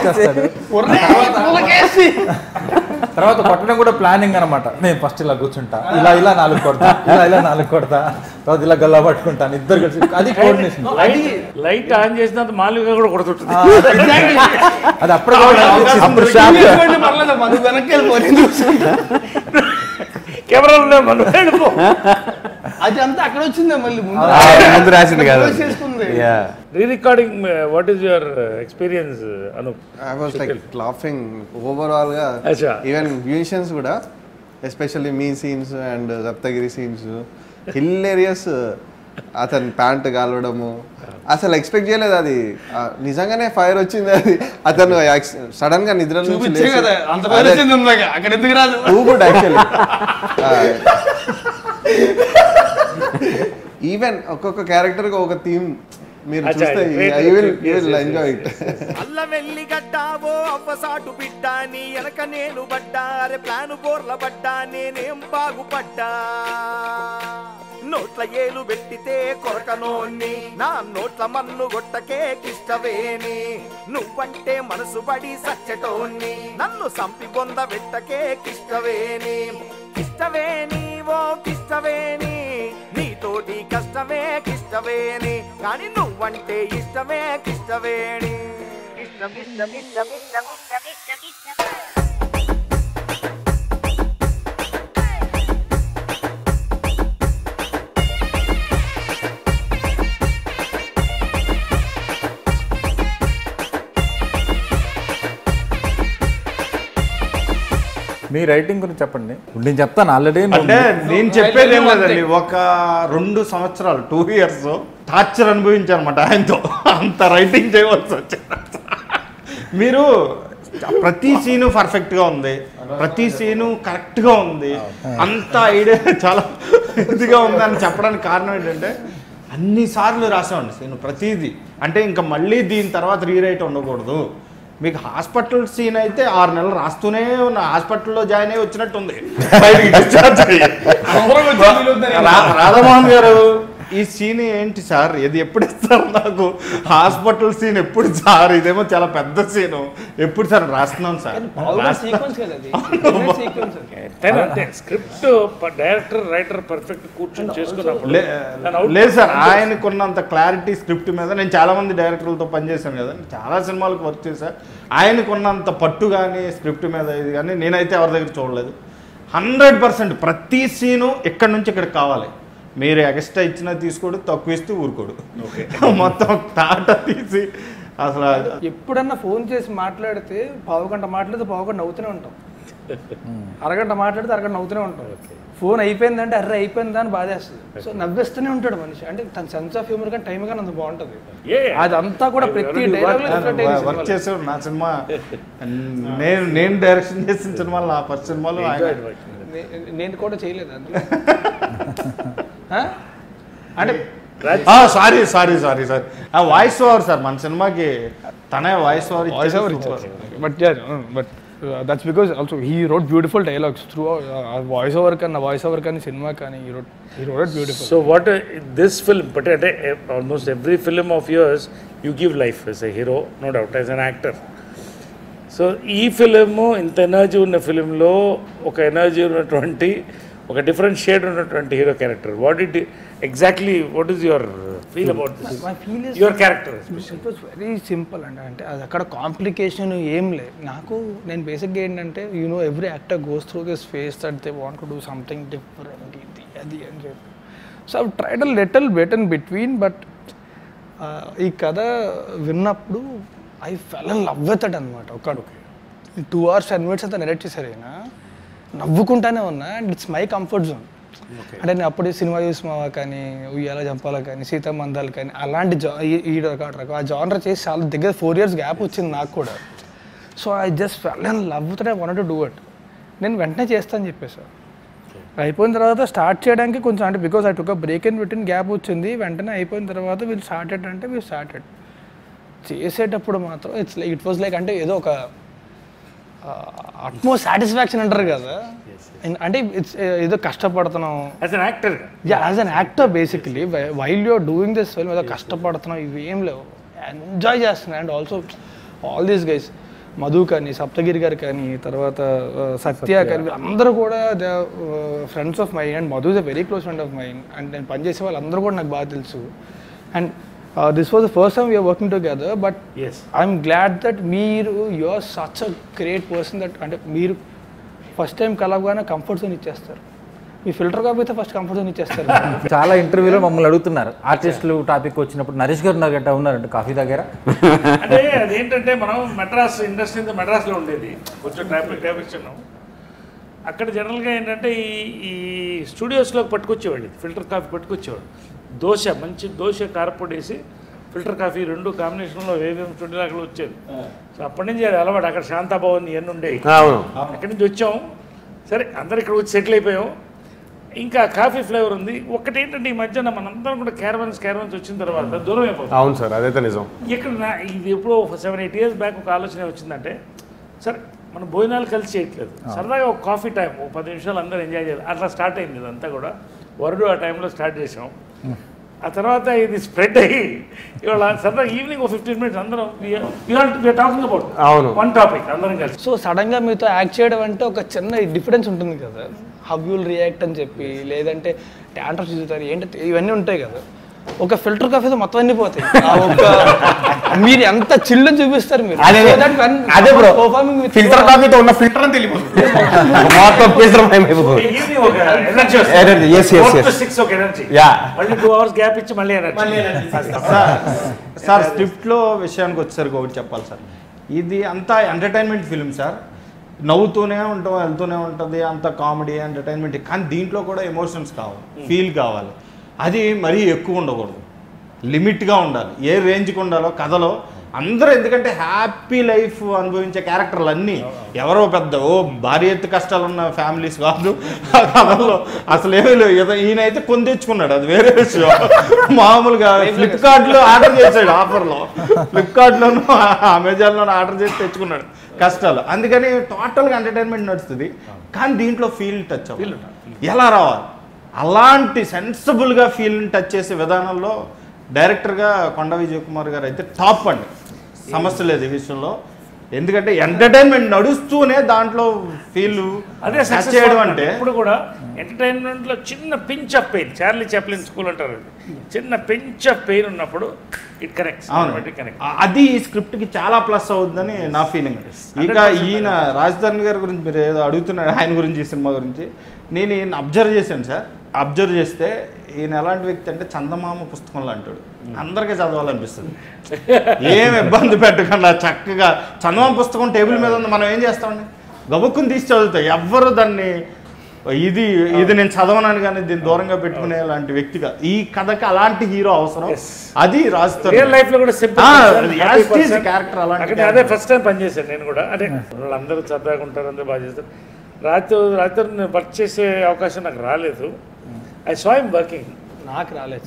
తర్వాత కొట్టడం కూడా ప్లానింగ్ అనమాట. నేను ఫస్ట్ ఇలా కూర్చుంటా, ఇలా ఇలా నాలుగు కొడతా, ఇలా ఇలా నాలుగు కొడతా, తర్వాత ఇలా గల్లా పట్టుకుంటాను, ఇద్దరు కలిసి. అది కోఆర్డినేషన్. లైట్ ఆన్ చేసినంత మాలిగా కూడా కొడుతుంటుంది. అది అప్పుడు అప్పుడు కెమెరా మనం అది అంతా అక్కడ వచ్చిందే మళ్ళీ ముందు రాసింది కదా. Re recording, what is your experience Anu? I was like laughing overall గా. ఈవెన్ మ్యూజిషియన్స్ కూడా, ఎస్పెషల్లీ మీ scenes and Saptagiri scenes hilarious. అతను ప్యాంట్ కాలవడము అసలు ఎక్స్పెక్ట్ చేయలేదు. అది నిజంగానే ఫైర్ వచ్చింది. అది అతను సడన్ గా నిద్ర నుంచి ఈవెన్ ఒక్కొక్క క్యారెక్టర్ ఒక థీమ్ మీరు చూస్తే you will you will enjoy it. అల్ల వెల్లి గడ్డావో అవ్వసాటు బిడ్డా, నీ ఎనక నేను బడ్డా, అరే ప్లాను బోర్ల బడ్డా, నేనేం బాగుపడ్డా. నోట్ల ఏలు పెట్టితే కొరకనోన్ని, నా నోట్ల మన్ను గొట్టకే కిష్టవేని. నువ్వంటే మనసు పడి సచ్చటోన్ని, నన్ను సంపి బొంద పెట్టకే కిష్టవేని. కిష్టవేని ఓ కిష్టవేని, నీతోటి కష్టమే కిష్టవేని, కానీ నువ్వంటే ఇష్టమే కిష్టవేణి. ఇష్టం ఇష్టం ఇష్టం ఇష్టం ఇష్టం ఇష్టం ఇష్టం. మీ రైటింగ్ గురించి చెప్పండి. నేను చెప్తాను ఆల్రెడీ. అంటే నేను చెప్పేది ఏం లేదండి, ఒక రెండు సంవత్సరాలు టూ ఇయర్స్ టార్చర్ అనుభవించాను అనమాట ఆయనతో. అంత రైటింగ్ చేయవలసి వచ్చింది. మీరు ప్రతి సీను పర్ఫెక్ట్గా ఉంది, ప్రతి సీను కరెక్ట్గా ఉంది, అంత ఐడియా చాలా ఇదిగా ఉంది అని చెప్పడానికి కారణం ఏంటంటే అన్నిసార్లు రాసామండి సీను ప్రతిదీ. అంటే ఇంకా మళ్ళీ దీని తర్వాత రీరైట్ ఉండకూడదు. మీకు హాస్పిటల్ సీన్ అయితే ఆరు నెలలు రాస్తూనే ఉన్న, హాస్పిటల్లో జాయిన్ అయ్యి వచ్చినట్టుంది. రాధామోహన్ గారు ఈ సీన్ ఏంటి సార్, ఇది ఎప్పుడు ఇస్తారు నాకు, హాస్పిటల్ సీన్ ఎప్పుడు సార్, ఇదేమో చాలా పెద్ద సీను, ఎప్పుడు సార్ రాస్తున్నాం sir. Script director writer perfect కూర్చొని చేసుకున్నప్పుడు లేదు సార్, ఆయనకున్నంత క్లారిటీ స్క్రిప్ట్ మీద. నేను చాలా మంది డైరెక్టర్లతో పనిచేశాను కదా, చాలా సినిమాలకు వర్క్ చేశాను. ఆయనకున్నంత పట్టు కానీ స్క్రిప్ట్ మీద ఇది కానీ నేనైతే ఎవరి దగ్గర చూడలేదు. హండ్రెడ్ పర్సెంట్ ప్రతి సీను ఎక్కడి నుంచి ఇక్కడికి కావాలి. మీరు ఎక్స్ట్రా ఇచ్చినా తీసుకోడు, తక్కువ ఇస్తే ఊరుకోడు, మొత్తం టాటా తీసి. అసలు ఎప్పుడన్నా ఫోన్ చేసి మాట్లాడితే పావు గంట మాట్లాడితే పావు గంట నవ్వుతూనే ఉంటాం, అరగంట మాట్లాడితే అరగంట నవ్వుతూనే ఉంటాం. ఫోన్ అయిపోయిందంటే అర్రే అయిపోయిందా అని బాధేస్తుంది. సో నవ్వేస్తూనే ఉంటాడు మనిషి. అంటే తన సెన్స్ ఆఫ్ హ్యూమర్ కానీ టైం కానీ అంత బాగుంటుంది. అదంతా కూడా ప్రతి వర్క్ చేసాడు నా సినిమా. నేను నేను డైరెక్షన్ చేసిన సినిమాలు నా ఫస్ట్ సినిమాలో నేను కూడా చేయలేదు అంటే sorry sorry sorry sorry voice over sir మన సినిమాకి తనే వాయిస్ ఓవర్ వాయిస్ ఓవర్ ఇచ్చారు. But but that's because also he wrote beautiful dialogues through voice over కన్నా వాయిస్ ఓవర్ కానీ సినిమా కానీ he wrote he wrote beautiful. So what this film but అంటే almost every film of yours you give life as a hero, no doubt, as an actor. So ఈ film ఇంత energy ఉన్న ఫిలింలో ఒక energy ఉన్నటువంటి ఒక డిఫరెంట్ షేడ్ ఉన్నటువంటి hero character. What it exactly what is your feel about this your character? It was very simple అండి. అంటే అది అక్కడ కాంప్లికేషన్ ఏం లేదు నాకు. నేను బేసిక్గా ఏంటంటే you know every actor goes through this phase that they want to do something different ఇది అది అని చెప్పి. So I tried a little bit in between. But ఈ కథ విన్నప్పుడు I fell in love with it అనమాట. ఒక టూ అవర్స్ టెన్ మినిట్స్ అంతా నెరేట్ చేశారు అయినా నవ్వుకుంటానే ఉన్నా. And it's my comfort zone. అంటే నేను అప్పుడు సినిమా చూసిమావా కానీ ఉయ్యాల జంపాల కానీ సీతామందాలు కానీ అలాంటి జా ఈ రకం ఆ జానర్ చేసి చాలా దగ్గర ఫోర్ ఇయర్స్ గ్యాప్ వచ్చింది నాకు కూడా. So I just fell in love with it. I wanted to do it. నేను వెంటనే చేస్తాను చెప్పేసాను. అయిపోయిన తర్వాత స్టార్ట్ చేయడానికి కొంచెం అంటే because I took a break in between gap వచ్చింది. వెంటనే అయిపోయిన తర్వాత వీళ్ళు స్టార్టెడ్ అంటే వీళ్ళు స్టార్టెడ్ చేసేటప్పుడు మాత్రం it's like it was like అంటే ఏదో ఒక అట్మోస్ట్ సాటిస్ఫాక్షన్ అంటారు కదా. అంటే ఇట్స్ ఏదో కష్టపడుతున్నాం as an actor. Yeah as an actor basically while you're doing this film ఏదో కష్టపడుతున్నాం ఇవి ఏం లేవు, ఎంజాయ్ చేస్తున్నాయి. And also all these guys Madhu కానీ సప్తగిరి గారు కానీ తర్వాత సత్య కానీ అందరూ కూడా they friends of mind. And Madhu is a very close friend of mind. And నేను పనిచేసే వాళ్ళందరూ కూడా నాకు బాగా తెలుసు. And Uh, this was the first time we are working together, but yes, I'm glad that మీరు you are such a great person that అంటే మీరు ఫస్ట్ టైం కలవగానే కంఫర్ట్ జోన్ ఇచ్చేస్తారు. మీ ఫిల్టర్ కాకపోతే ఫస్ట్ కంఫర్ట్ జోన్ ఇచ్చేస్తారు. చాలా ఇంటర్వ్యూలో మమ్మల్ని అడుగుతున్నారు ఆర్టిస్టులు టాపిక్ వచ్చినప్పుడు నరేష్ గారు నాగంట ఉన్నారంట కాఫీ దగ్గర. అంటే అదేంటంటే మనం మెడ్రాస్ ఇండస్ట్రీ మెడ్రాస్లో ఉండేది కొంచెం ట్రాఫిక్ ట్రాఫిక్ ఉన్నాం. అక్కడ జనరల్గా ఏంటంటే ఈ ఈ స్టూడియోస్లోకి పట్టుకొచ్చేవాళ్ళు ఫిల్టర్ కాఫీ పట్టుకొచ్చేవాడు. దోశ మంచి దోశ కారపొడి వేసి ఫిల్టర్ కాఫీ రెండు కాంబినేషన్లో వేవేం స్టూడియోలో అక్కడ వచ్చేది. సో అప్పటి నుంచి అది అలవాటు. అక్కడ శాంతాభవన్ ఇవన్నీ ఉండేవి. అక్కడి నుంచి వచ్చాం. సరే అందరు ఇక్కడ వచ్చి సెటిల్ అయిపోయాం. ఇంకా కాఫీ ఫ్లేవర్ ఉంది. ఒకటి ఏంటంటే ఈ మధ్యన మనందరం కూడా క్యారవన్స్ క్యారవన్స్ వచ్చిన తర్వాత దూరం అయిపోతుంది. అవును సార్, అదైతే నిజం. ఇక్కడ నా ఇది ఎప్పుడో సెవెన్ ఎయిట్ ఇయర్స్ బ్యాక్ ఒక ఆలోచన వచ్చిందంటే సరే మనం భోజనాలు కలిసి చేయట్లేదు, సరదాగా ఒక కాఫీ టైం ఒక పది నిమిషాలు అందరూ ఎంజాయ్ చేయాలి. అట్లా స్టార్ట్ అయింది ఇదంతా కూడా. వరుడు ఆ టైంలో స్టార్ట్ చేసాం. ఆ తర్వాత ఇది స్ప్రెడ్ అయ్యి ఇవాళ సరదా ఈవినింగ్ ఒక ఫిఫ్టీన్ మినిట్స్ అందరం టాకింగ్ అబౌట్ వన్ టాపిక్ అందరం కలిసి. సో సడన్గా మీతో యాక్ట్ చేయడం అంటే ఒక చిన్న డిఫరెన్స్ ఉంటుంది కదా. హౌ విల్ రియాక్ట్ అని చెప్పి లేదంటే ట్యాంట్రమ్స్ చూస్తారు ఏంటంటే ఇవన్నీ ఉంటాయి కదా. ఒక ఫిల్టర్ కాఫీతో మొత్తం అన్ని పోతాయి. మీరు ఎంత చిల్లు చూపిస్తారు మీరు. అదే బ్రో ఫిల్టర్ కాఫీతో ఉన్న ఫిల్టర్ అని తెలియపోతుంది. సార్ స్క్రిప్ట్లో విషయానికి వచ్చేసరికి ఒకటి చెప్పాలి సార్. ఇది అంతా ఎంటర్టైన్మెంట్ ఫిల్మ్ సార్. నవ్వుతూనే ఉంటాం, వెళ్తూనే ఉంటుంది, అంత కామెడీ ఎంటర్టైన్మెంట్. కానీ దీంట్లో కూడా ఎమోషన్స్ కావాలి, ఫీల్ కావాలి. అది మరీ ఎక్కువ ఉండకూడదు, లిమిట్గా ఉండాలి. ఏ రేంజ్కి ఉండాలో కథలో అందరూ. ఎందుకంటే హ్యాపీ లైఫ్ అనుభవించే క్యారెక్టర్లు అన్నీ ఎవరో పెద్ద ఓ భారీ ఎత్తు కష్టాలు ఉన్న ఫ్యామిలీస్ కాదు ఆ కథల్లో. అసలు ఏమీ లేవు. ఈయన అయితే కొని తెచ్చుకున్నాడు, అది వేరే విషయం. మామూలుగా ఫ్లిప్కార్ట్లో ఆర్డర్ చేశాడు, ఆఫర్లో ఫ్లిప్కార్ట్లోనూ అమెజాన్లోనూ ఆర్డర్ చేసి తెచ్చుకున్నాడు కష్టాలు. అందుకని టోటల్గా ఎంటర్టైన్మెంట్ నడుస్తుంది. కానీ దీంట్లో ఫీల్ టచ్ అవ్వాలి. ఎలా రావాలి అలాంటి సెన్సిబుల్గా ఫీల్ టచ్ చేసే విధానంలో డైరెక్టర్గా కొండ విజయ్ కుమార్ గారు అయితే టాప్ అండి. సమస్య లేదు ఈ విషయంలో. ఎందుకంటే ఎంటర్టైన్మెంట్ నడుస్తూనే దాంట్లో ఫీల్ అదే సక్సెస్ చేయడం అంటే ఇప్పుడు కూడా ఎంటర్టైన్మెంట్లో చిన్న pinch of pain, Charlie Chaplin school అంటారు, చిన్న పించ్ ఆఫ్ పెయిన్ ఉన్నప్పుడు ఇట్ కనెక్ట్స్. అది ఈ స్క్రిప్ట్కి చాలా ప్లస్ అవుతుందని నా ఫీలింగ్. ఇక ఈయన రాజధాని గారి గురించి మీరు ఏదో అడుగుతున్నాడు, ఆయన గురించి ఈ సినిమా గురించి. నేను ఈయన అబ్జర్వ్ చేశాను సార్. అబ్జర్వ్ చేస్తే ఈయన ఎలాంటి వ్యక్తి అంటే చందమామ పుస్తకంలో అంటాడు. అందరికీ చదవాలనిపిస్తుంది, ఏం ఇబ్బంది పెట్టకుండా చక్కగా. చందమామ పుస్తకం టేబుల్ మీద ఉంది, మనం ఏం చేస్తామండి గబుక్కుని తీసి చదువుతాం. ఎవ్వరు దాన్ని ఇది ఇది నేను చదవనాను కానీ దీన్ని దూరంగా పెట్టుకునే లాంటి వ్యక్తిగా ఈ కథకి అలాంటి హీరో అవసరం. అది రాస్తారు రియల్ లైఫ్ లో కూడా క్యారెక్టర్ అలాంటి. అదే ఫస్ట్ టైం పనిచేశాను నేను కూడా. అంటే వాళ్ళందరూ సరదాగా ఉంటారు, అందరూ బాగా చేస్తారు. రాత్రి రాత్రి వర్క్ చేసే అవకాశం నాకు రాలేదు. I saw him working. నాకు రాలేదు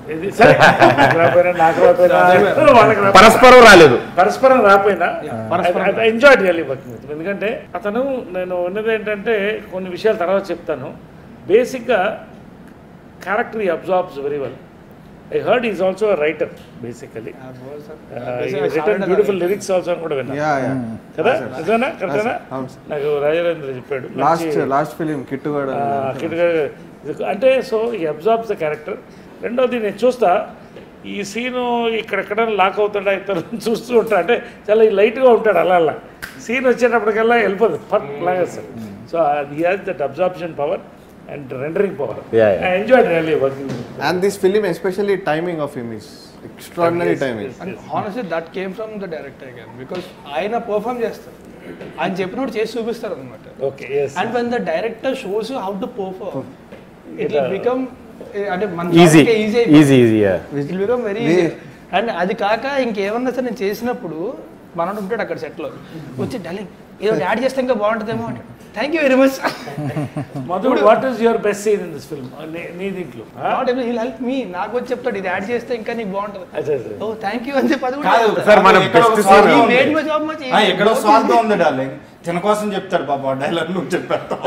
పరస్పరం రాలేదు పరస్పరం రాపోయినా ఎంజాయ్ రియల్లీ వర్కింగ్ విత్. ఎందుకంటే అతను నేను ఉన్నది ఏంటంటే కొన్ని విషయాలు తర్వాత చెప్తాను. బేసిక్గా క్యారెక్టర్ ఈ absorbs very well. I heard is also writer basically. Written beautiful lyrics also అని కూడా విన్నా కదా. నిజమేనా? కరెక్టేనా? నాకు రాజేంద్ర చెప్పాడు లాస్ట్ లాస్ట్ ఫిలిం కిట్టుగాడు కిట్టుగాడు అంటే. సో ఈ అబ్జార్బ్స్ ద క్యారెక్టర్. రెండోది నేను చూస్తా ఈ సీను ఇక్కడెక్కడ లాక్ అవుతాడా ఇతను చూస్తూ ఉంటాడు. అంటే చాలా లైట్గా ఉంటాడు, అలా అలా సీన్ వచ్చేటప్పటికల్లా వెళ్ళిపోతుంది ఫట్ లాగేస్తాడు. So he has that absorption power and rendering power. Yeah, yeah. I enjoyed really working with him. And this film, especially timing of him is extraordinary yes, timing. And honestly, that came from the director again because ఆయన perform చేస్తారు, ఆయన చెప్పినట్టు చేసి చూపిస్తారు అన్నమాట. Okay, yes. And when the director shows you how to perform, it will become అంటే మన easy, easy, easy, easy, yeah. It will become very easy. And అది కాక ఇంకేమన్నా సరే నేను చేసినప్పుడు మనోడు ఉంటాడు అక్కడ సెట్లో వచ్చి డార్లింగ్ ఏదో యాడ్ చేస్తే ఇంకా బాగుంటుందేమో అంటే thank you very much. Madhu, what is your best scene in this film? నీ దీంట్లో not every hill help me, నాకు వచ్చి చెప్తాడు ఇది యాడ్ చేస్తే ఇంకా నీకు బాగుంటుంది. ఓ థ్యాంక్ యూ అని చెప్పి అది కూడా సార్ మన బెస్ట్ సీన్ ఈ మేడ్ మై జాబ్ మచ్. ఎక్కడో స్వార్థం ఉంది డార్లింగ్, తిన కోసం చెప్తాడు బాబా డైలాగ్, నువ్వు చెప్పావు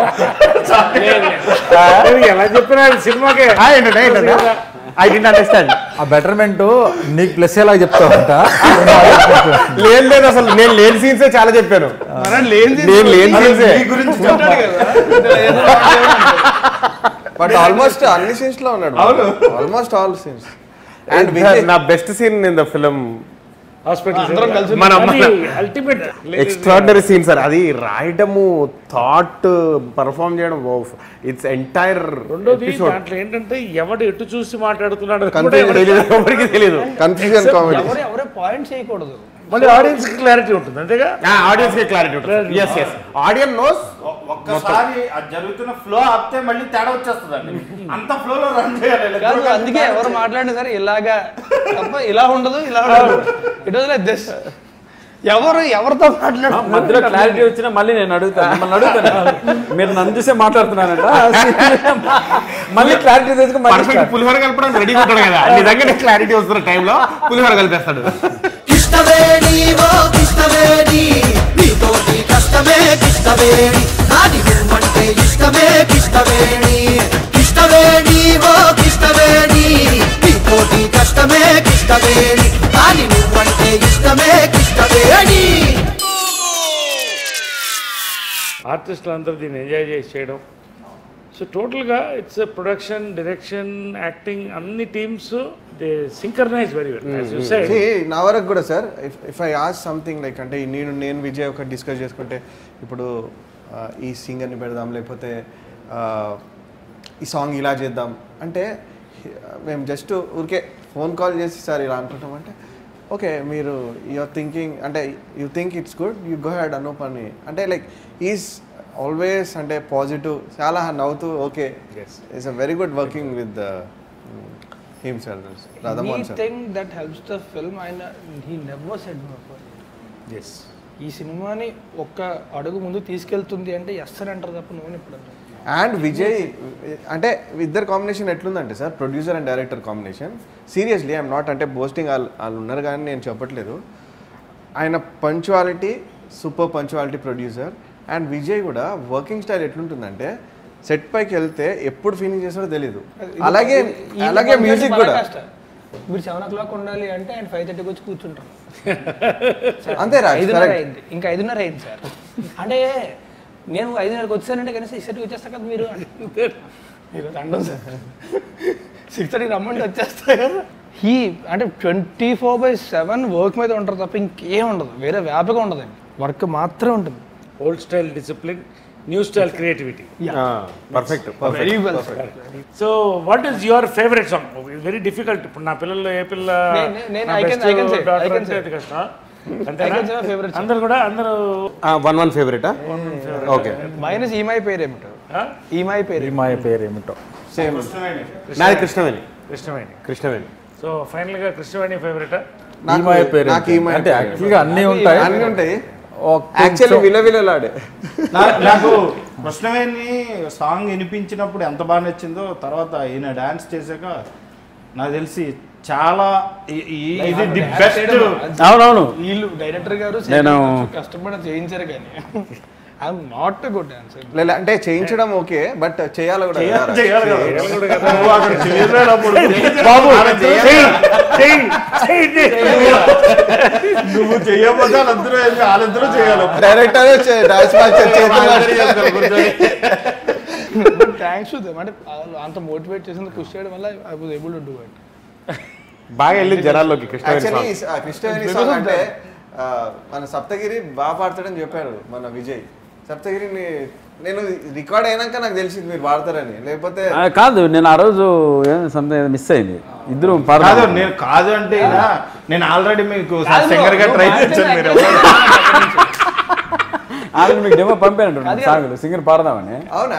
ఎలా చెప్పినా సినిమాకే ఐ డింట్ అండర్స్టాండ్. ఆ బెటర్మెంట్ నీకు ప్లస్ ఎలా చెప్తావంట. లేదు లేదు అసలు నేను లేని సీన్సే చాలా చెప్పాను. నేను లేని సీన్సే బట్ ఆల్మోస్ట్ అన్ని సీన్స్ లో ఉన్నాడు, ఆల్మోస్ట్ ఆల్ సీన్స్. అండ్ నా best scene in the film మన అల్టిమేట్ ఎక్స్ట్రాడినరీ సీన్ సార్. అది రాయడము, థాట్ పర్ఫార్మ్ చేయడం, ఇట్స్ ఎంటైర్. రెండోది దాంట్లో ఏంటంటే ఎవడు ఎటు చూసి మాట్లాడుతున్నాడు ఎవరికి తెలియదు, కన్ఫ్యూజన్ కామెడీ. ఎవరే పాయింట్ చేయకూడదు, మళ్ళీ ఆడియన్స్ కి క్లారిటీ ఉంటుంది అంతేగా. ఆడియన్స్ కి క్లారిటీ ఉంటుంది. yes yes audience knows. ఒక్కసారి అది జరుగుతున్న ఫ్లో ఆపితే మళ్ళీ తేడా వచ్చేస్తుందండి, అంత ఫ్లో లో రన్ చేయాలి. అందుకే ఎవరు మాట్లాడినా సరే ఇలాగా తప్ప ఇలా ఉండదు, ఇలా ఉండదు. It was like this. ఎవరు ఎవరితో మాట్లాడు మధ్యలో క్లారిటీ వచ్చినా మళ్ళీ నేను అడుగుతాను, మిమ్మల్ని అడుగుతాను, మీరు నన్ను చూసే మాట్లాడుతున్నానంట. మళ్ళీ క్లారిటీ తెచ్చుకో. పులిహోర కలపడానికి రెడీ ఉంటాడు కదా, నిజంగా క్లారిటీ వస్తున్న టైంలో పులిహోర కలిపేస్తాడు. ఆర్టిస్టులు అందరూ దీన్ని ఎంజాయ్ చేసి చేయడం. సో టోటల్గా ఇట్స్ ప్రొడక్షన్, డైరెక్షన్, యాక్టింగ్ అన్ని teams they synchronise very well. నా వరకు కూడా sir, if if I ask something like అంటే నేను నేను విజయ్ ఒక డిస్కస్ చేసుకుంటే ఇప్పుడు ఈ సింగర్ని పెడదాం లేకపోతే ఈ సాంగ్ ఇలా చేద్దాం అంటే మేము జస్ట్ ఊరికే ఫోన్ కాల్ చేసి సార్ ఇలా అనుకుంటామంటే ఓకే మీరు యూఆర్ థింకింగ్ అంటే you think it's good you go head అను పని అంటే లైక్ ఈజ్ ఆల్వేస్ అంటే పాజిటివ్, చాలా నవ్వుతూ okay it's a very good working with him sir. Radhamohan sir thing that helps the film and he never said no. Yes ఈ సినిమాని ఒక్క అడుగు ముందు తీసుకెళ్తుంది అంటే ఎస్ అని అంటారు తప్ప నువ్వు ఇప్పుడు అంటారు. అండ్ విజయ్ అంటే ఇద్దరు కాంబినేషన్ ఎట్లుందంటే సార్, producer and director combination seriously I'm not అంటే బోస్టింగ్ వాళ్ళు వాళ్ళు ఉన్నారు కానీ నేను చెప్పట్లేదు. ఆయన punctuality super punctuality producer. And Vijay కూడా వర్కింగ్ స్టైల్ ఎట్లుంటుందంటే సెట్ పైకి వెళ్తే ఎప్పుడు ఫినిష్ చేస్తారో తెలీదు. అలాగే అలాగే మ్యూజిక్ కూడా మీరు సెవెన్ ఓ క్లాక్ ఉండాలి అంటే ఆయన ఫైవ్ థర్టీకి వచ్చి కూర్చుంటారు అంతే. ఐదున్నర అయింది, ఇంకా ఐదున్నర అయింది సార్ అంటే నేను ఐదున్నరకు వచ్చానంటే కనీసం సిక్స్ థర్టీకి వచ్చేస్తా కదా మీరు మీరు అండం సార్ సిక్స్ థర్టీకి రమ్మంటే వచ్చేస్తా కదా. హీ అంటే twenty four by seven work మీద ఉంటారు తప్ప ఇంకేం ఉండదు, వేరే వ్యాపకం ఉండదు, వర్క్ మాత్రమే ఉంటుంది. Old style discipline, new style creativity. Perfect. Very well. So what is your favourite song? Very difficult. ఇప్పుడు నా పిల్లల్లో ఏ పిల్ల కష్టం అందరు కూడా అందరూ వన్ వన్ ఫేవరెటా? ఓకే మైనస్ ఈమై పేరు ఏమిటో ఈ మాయ పేరు ఈ మాయ పేరు ఏమిటో సేమ్ నాది కృష్ణవేణి కృష్ణవేణి కృష్ణవేణి సో ఫైనల్గా కృష్ణవేణి ఫేవరెటా ఈ మాయ పేరు అంటే యాక్చువల్గా అన్నీ ఉంటాయి అన్నీ ఉంటాయి యాక్చువల్లీ విలవిలలాడే నాకు కృష్ణవేణి సాంగ్ వినిపించినప్పుడు ఎంత బాగా నచ్చిందో తర్వాత ఈయన డాన్స్ చేశాక నాకు తెలిసి చాలా ఇది ది బెస్ట్. అవునవును వీళ్ళు డైరెక్టర్ గారు నేను కష్టపడి చేయించారు కానీ ఐఎమ్ నాట్ గుడ్ డాన్సర్. లేదు అంటే చేయించడం ఓకే బట్ చేయాలి కూడా నువ్వు చెయ్యకపోతే వాళ్ళందరూ వాళ్ళిద్దరూ చేయాలి. Director dance thanks to them అంటే అంత మోటివేట్ చేసింది పుష్ చేయడం వల్ల I was able to do it. బాగా వెళ్ళింది జనాల్లోకి కృష్ణవేణి కృష్ణవేణి సాంగ్ అంటే మన సప్తగిరి బాగా పాడతాడని చెప్పాడు మన విజయ్. సప్తగిరిని నేను రికార్డ్ అయినాక నాకు తెలిసింది మీరు పాడతారని, లేకపోతే కాదు నేను ఆ రోజు సంథింగ్ మిస్ అయింది. ఇద్దరు కాదు నేను కాదు అంటే నేను ఆల్రెడీ మీకు సింగర్ గా ట్రై చేశాను. మీరు ఆల్రెడీ మీకు డెమో పంపాను సాంగ్లు సింగర్ పాడదామని. అవునా?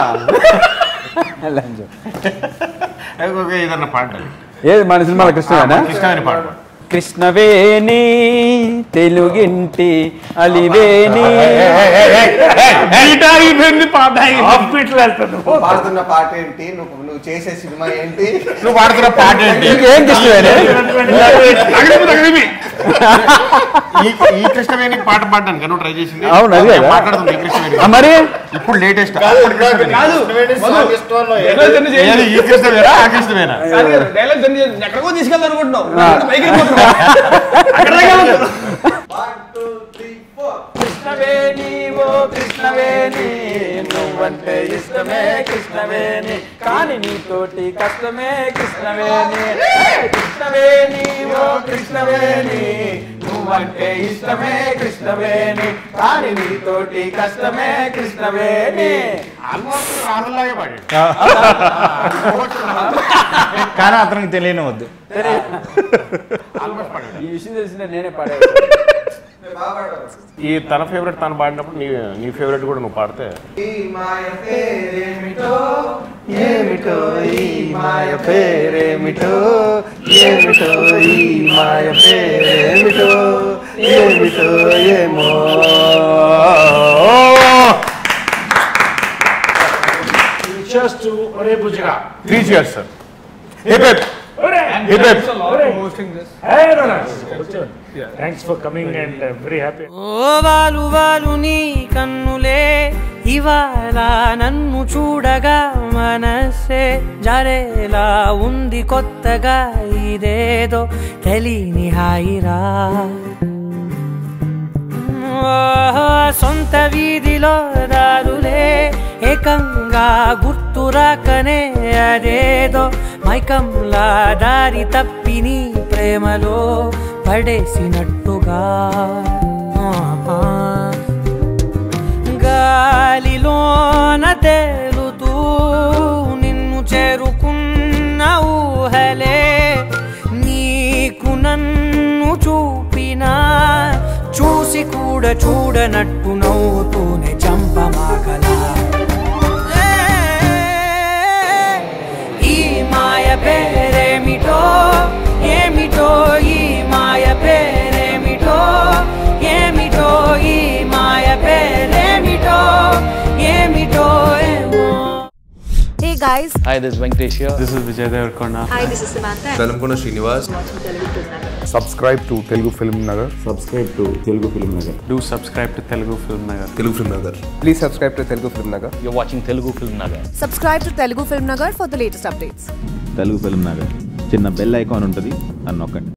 ఏదన్నా పాడాలి. ఏది మన సినిమాలో కృష్ణవేణి కృష్ణవేణి పాట కృష్ణవేణి తెలుగింటి అలివేణి పాడుతున్న పాట ఏంటి, నువ్వు నువ్వు చేసే సినిమా ఏంటి, నువ్వు పాడుతున్న పాట ఏంటి, ఏం కృష్ణవేణి ఈ కృష్ణవేణి పాట పాడడానికి నువ్వు ట్రై చేసింది. అవును అది మాట్లాడుతుంది ఈ కృష్ణవేణి మరి ఇప్పుడు లేటెస్ట్ ఈ కృష్ణవేనా ఆ కృష్ణవేనా ఎక్కడికో తీసుకెళ్తాను అనుకుంటున్నావు. కృష్ణవేణి ఓ కృష్ణవేణి నువ్వంటే ఇష్టమే కృష్ణవేణి కానీ నీతోటి కష్టమే కృష్ణవేణి. కృష్ణవేణి ఓ కృష్ణవేణి నువ్వంటే ఇష్టమే కృష్ణవేణి కానీ నీతోటి కష్టమే కృష్ణవేణి. కానీ అతనికి తెలియని వద్దు. ఈ విషయం తెలిసిన నేనే పాడే. ఈ తన ఫేవరెట్ తను పాడినప్పుడు నీ నీ ఫేవరెట్ కూడా నువ్వు పాడితే ఈ మాయ పేరేమిటో ఏమిటో ఈ మాయ పేరేమిటో ఏమిటో ఈ మాయ పేరేమిటో ఏమిటో ఏమో. Cheers to Ore Bujra. Three cheers sir. Hip hip. Hip hip. Hey, Ronas. Thanks for coming and uh, very happy. ఓ వాలు వాలు నీ కన్నులే ఇవాళ నన్ను చూడగా మనసే జరేలా ఉంది కొత్తగా ఇదేదో తెలియని హాయిరా. సొంత వీధిలో దారులే ఏకంగా గుర్తురాకనే అదేదో మైకంలా దారి తప్పిని ప్రేమలో పడేసినట్టుగా గాలిలోన తేలుతూ నిన్ను చేరుకున్న ఊహలే నీకు నన్ను చూపినా చూసి కూడా చూడనట్టు నవ్వుతూనే చంపమాగలా. ఈ మాయ పేరేమిటో ఏమిటో ఈ మాయ పేరేమిటో ఏమిటో ఈ మాయ పేరేమిటో ఏమిటో ఏమో. Hey guys. Hi, this is Venkatesh here. This is Vijay Devarkonda. Hi, this is Samantha. Velamkonda Srinivas. Subscribe to Telugu Film Nagar. Subscribe to Telugu Film Nagar. Do subscribe to Telugu Film Nagar. Telugu Film Nagar. Please subscribe to Telugu Film Nagar. You're watching Telugu Film Nagar. Subscribe to Telugu Film Nagar for the latest updates. Telugu Film Nagar. చిన్న bell icon ఉంటుంది, అని నొక్కండి.